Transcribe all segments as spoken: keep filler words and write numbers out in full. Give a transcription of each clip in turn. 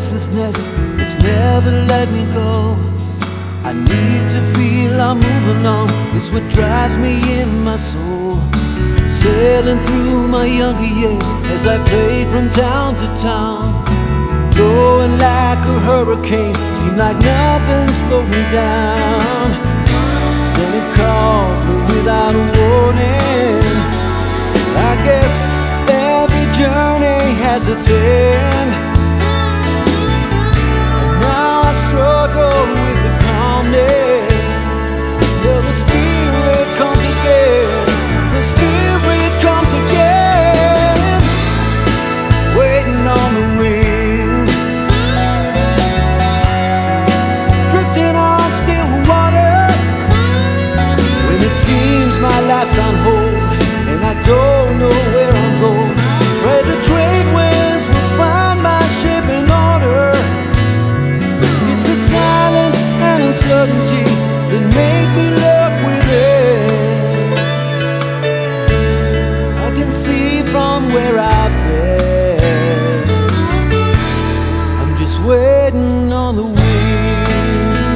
restlessness that's never let me go. I need to feel I'm moving on, it's what drives me in my soul. Sailing through my younger years as I played from town to town, blowing like a hurricane, seemed like nothing slowed me down. Then it called me without a warning. I guess every journey has its end, and now I struggle with the calmness till the Spirit comes again. The Spirit comes again, waiting on the wind, drifting on still waters. When it seems my life's on hold and I don't know where I'm going, pray the trade winds will find my ship in order. It's the silence and uncertainty that make me look within. I can see from where I've been, I'm just waiting on the wind.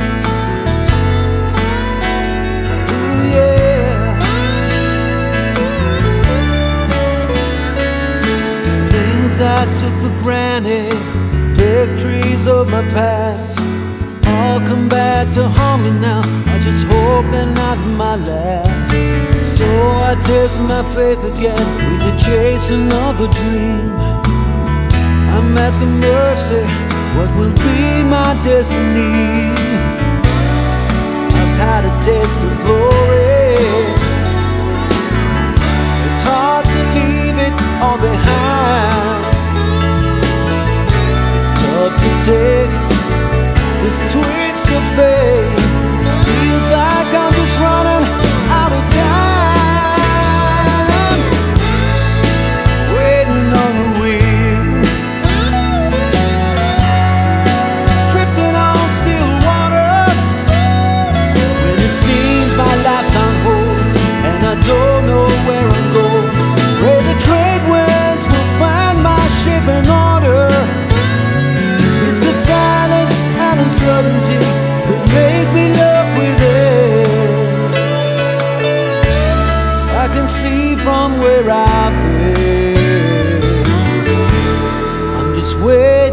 Ooh, yeah. Things I took for granted, victories of my past, all come back to haunt me now. I just hope they're not my last. So I test my faith again with the chase another dream. I'm at the mercy, what will be my destiny? I've had a taste of glory, it's hard to leave it all behind. It's tough to take this twist of fate, feels like I'm just running out of time, waiting on the wind, drifting on still waters. When it seems my life's on hold and I don't know where I'm going, pray the trade winds will find my ship in order. It's the silence and uncertainty that make me look within. I can see from where I've been, I'm just waiting.